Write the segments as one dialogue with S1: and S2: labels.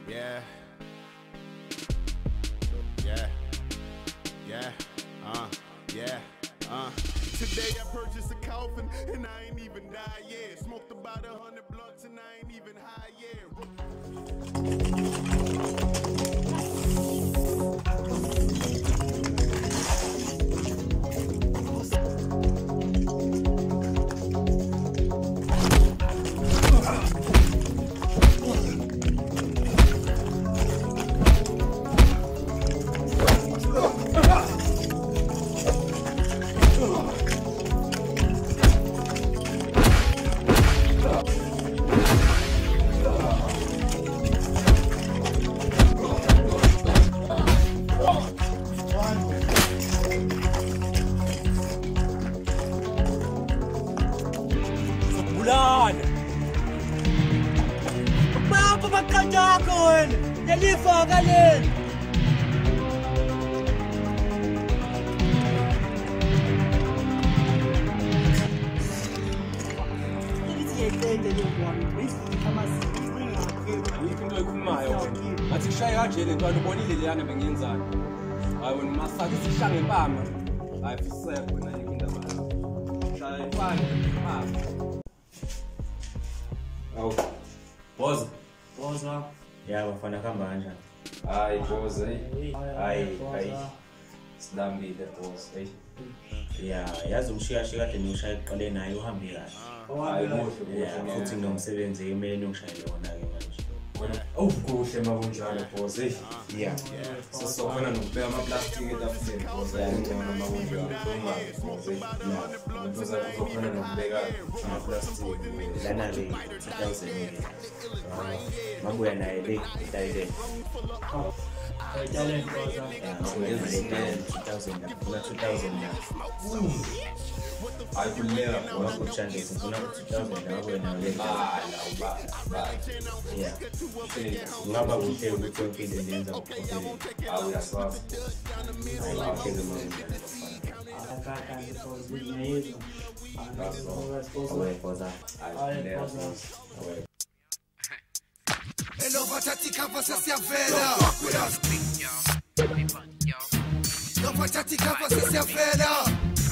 S1: Yeah. Today I purchased a coffin and I ain't even died yet. Smoked about 100 blunts and I ain't even high yet.
S2: Apa makan jakun? Jadi kalian.
S3: Into ekhulumayo ngathi kushaya kanjena ntwana ubonile leyana bengiyenzani hayi wena masaka isihlange empama hayi fusekho wena yikho indaba shaya ifani empama awu boza
S4: ya bafana kamba kanjani
S3: hayi boza
S4: hayi
S3: sidambile boza
S4: ya yazi umshiyashe kade ngishaye iqale naye uhambe kahle
S3: hayi muhle
S4: futhi nomsebenzi emeni ongishayele wona ke manje
S3: awukuhle mabunjalo boza
S4: yeah
S3: sesokona nokubeka amaplastic etafuleni boza ngcono mabunjalo boza boza kuzokhona nokubeka amaplastic
S4: lana le 2000 mabuya naye le idayile
S2: Talent boza.
S3: hayi kuleka boza
S4: Kuchandisa ngifuna 2000 nawe nawe yeah ngaba kuhle ukuthi yonke into endenza ukuphothela
S3: awu yasazi
S5: Hello, Batati Kappa Sasiavela. No Batati Kappa Sasiavela.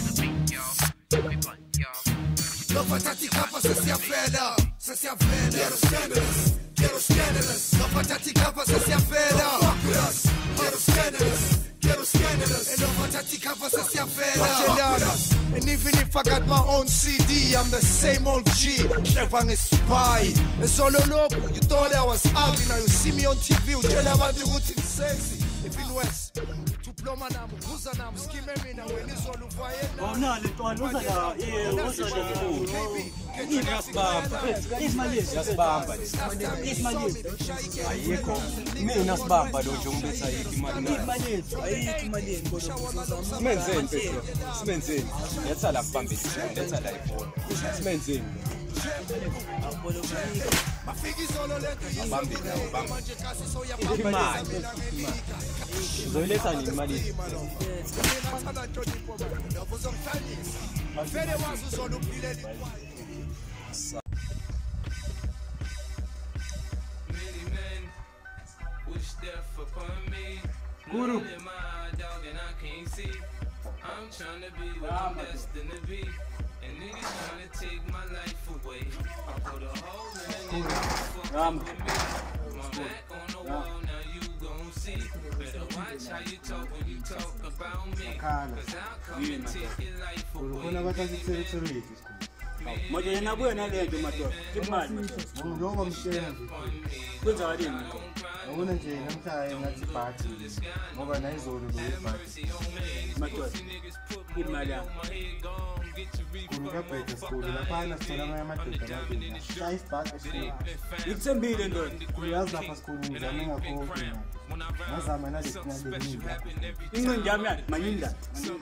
S5: No Batati Kappa Sasiavela. Quiero scandalous, quiero scandalous. No Batati Kappa Sasiavela. Quiero scandalous, quiero scandalous. No Batati Kappa Sasiavela. And even if I got my own CD, I'm the same old G. Never a spy. It's all loco. You thought I was ugly, now you see me on TV. You tell about the routine sexy. If in West, to plumber now, who's now, skimming me now, when it's all over.
S2: Oh no, le toan usa la, usa la.
S3: yasibamba
S2: Ismail.
S3: ayikho mina sibamba lo nje umbetha yiki imali
S2: Ismail, ayi imali ngoba
S3: simenzeni mfethu simenzeni yetha la kubambile yetha la ibhola simenzeni bambile bambile imali
S2: uzoyiletha nini imali?
S6: Guru. I'm trying to be what I'm destined to be. And niggas trying to take my life away. I put a hole in a nigga fuck with me. My back on the wall, now you gon' see. Better watch how you talk when you talk about me. Cause I'll come and take your life away.
S2: Moja yanabuya na lento madoda. Imali.
S7: Ngoba mshenzi.
S2: Kwenza yini?
S7: Awuna nje namhlanje ngathi party. Ngoba nayizolo lo party.
S2: Madoda. Imali yakho.
S7: Ngiyabheka school lapha sithola amadoda amabili. Shaya isibhaka school.
S2: Ikuthembile ndoda.
S7: Uyazi lapha school ngizama ngakho ukina. Ngazama nalesinyaleni.
S2: Ingqondo yami yathi manyinda.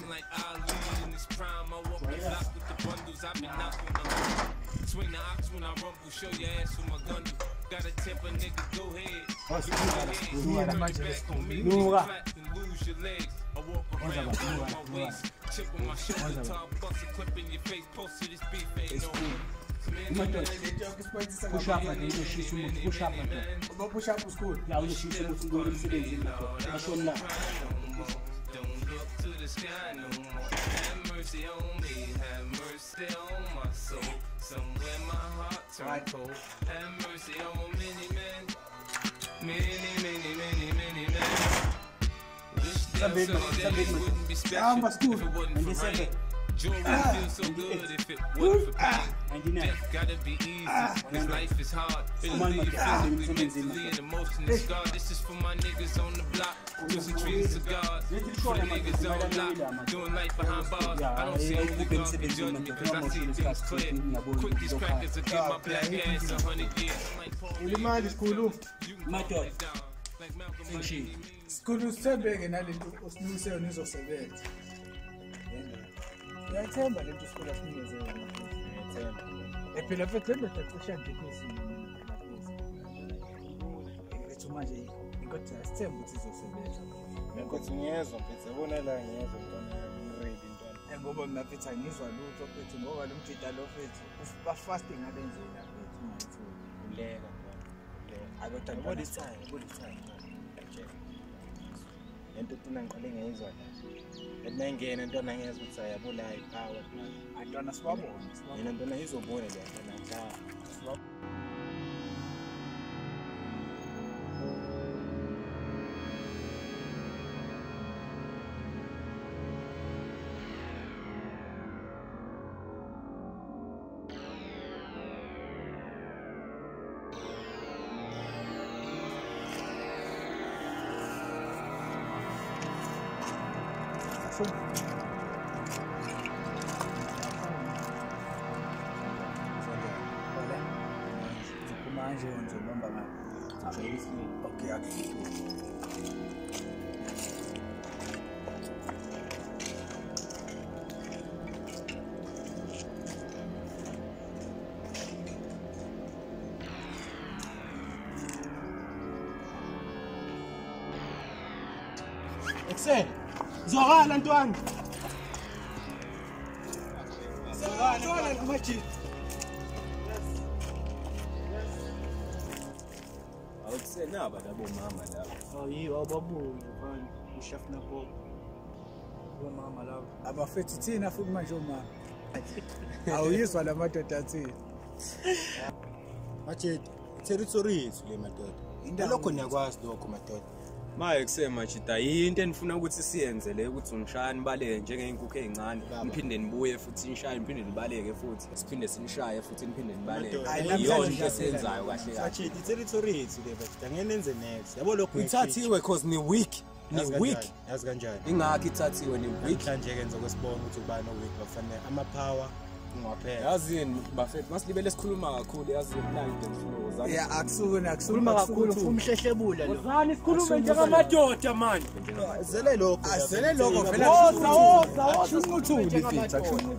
S6: Swing the ox when I rumble, show your ass with my gun. Got a temper, nigga, go ahead.
S2: Nuga.
S6: Lose your legs. I walk around my waist, chip on my shoulder, top bust a clip in your face, posted this beef ain't no.
S2: Madoda. Push up manje uzoshisa umuthi push up madoda.
S7: Push up school.
S2: La uzoshisa umuthi ngeke umsebenzi madoda. Bashona la.
S6: Don't look to the sky no more. Have mercy on me, have mercy on my soul. Somewhere my heart turned cold. Have mercy on many men, many men. Wish them someday it wouldn't be special if it wasn't for rain. Jewelry feels so good if it wasn't for pain. Death gotta be easy, cause life is hard. Physically, mentally, and emotionally scarred. This is for my niggas on the block, using trees cigars. For the niggas on lock, doing life behind bars. I don't see only God can judge me, cause I see things clear. Quick these crackers will give my black ass 100 years.
S7: Ulimali school.
S2: Madoda. Sengishilo.
S7: School usebeke nalento osilungisele nizosebenza. Yathemba lento school asinikeze yona. Yathemba. Phela futhi lento tacisha ngekhosi. Ethu manje inkothi asithemba ukuthi izosebenza.
S8: Inkothi ngiyezwa mfethu yabona la ngiyezwa ntwana ready ntwana.
S7: Ngoba mina futhi angizwa lutho futhi ngoba lo mjida lo futhi ba fasting ngalendlela futhi manje.
S8: Uleka ntwana.
S7: Akodwa
S8: What is time? Lento thina ngiqale ngiyizwa la. Edmangena ntwana ngiyezwa ukuthi ayabula ipower ntwana.
S7: Antwana sibabona.
S8: Yena ntwana izobona le ntwana njalo.
S7: Manje ngizobamba ngapha. Okay, okay.
S8: Excel. Zwakala ntwana. Zwakala kumajini. Awukusenaba labo mama labo.
S7: Ayiwa babuye manje ushafuna bo. Bo mama labo. Abafethi thina futhi manje omama. Awuyizwa la madoda athini.
S8: Manje territory yethu le madoda. Lokho niyakwazi lokho madoda.
S3: Maye kusema chita yinto enifuna ukuthi siyenze le ukuthi ngishaya nibaleke njengeinkukhu ezincane niphinde nibuye futhi nishaye niphinde nibaleke futhi siphinde sinishaye futhi niphinde nibaleke iyona into esiyenzayo kahle kahle.
S8: Manje territory yethu le madoda ngeke nenze next yabo lokho
S3: ithathiwe cause ni weak
S8: yazi kanjani
S3: ingakho ithathiwe ni weak
S8: manje kenza kwesibona ukuthi ubani weak bafanele ama power ungaphela
S3: yazini bafethu masilibele sikhuluma kakhulu yazini la into flow zathi
S7: yeah akusukhuluma kakhulu umhlehlebula lo
S3: uzani sikhulume njengamadoda manje
S8: azele lokho
S7: vela woza uthuli futhi akuthuli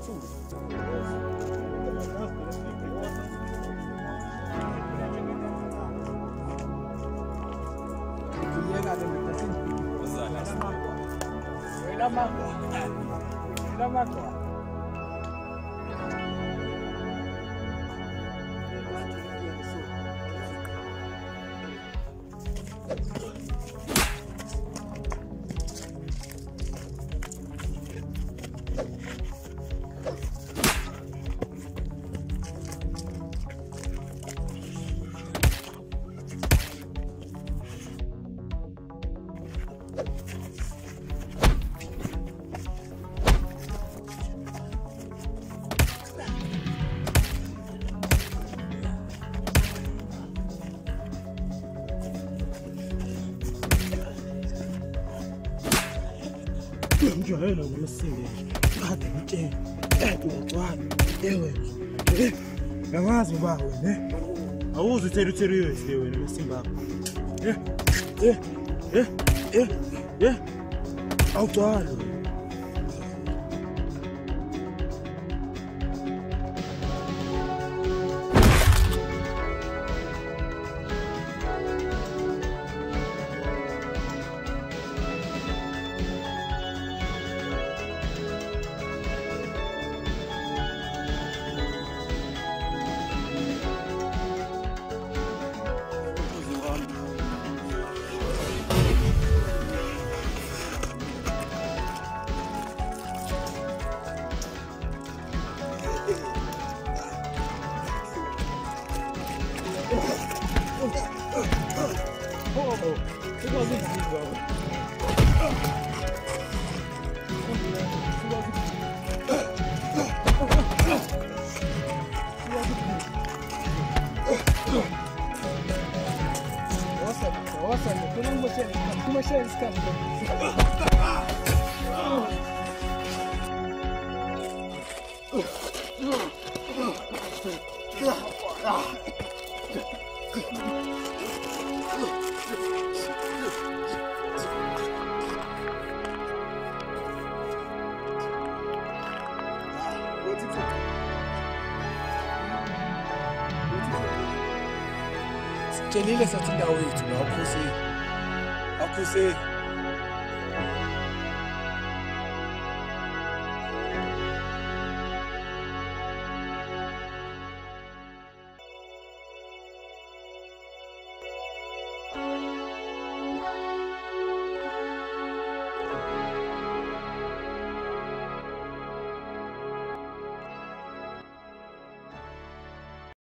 S8: njalo ngomsinde kade ngitshela ucwana ewe ngazi ba wena awuzi territory yethu wena Simba awucwalo
S7: Celile sathi indawo yethu la ukhusi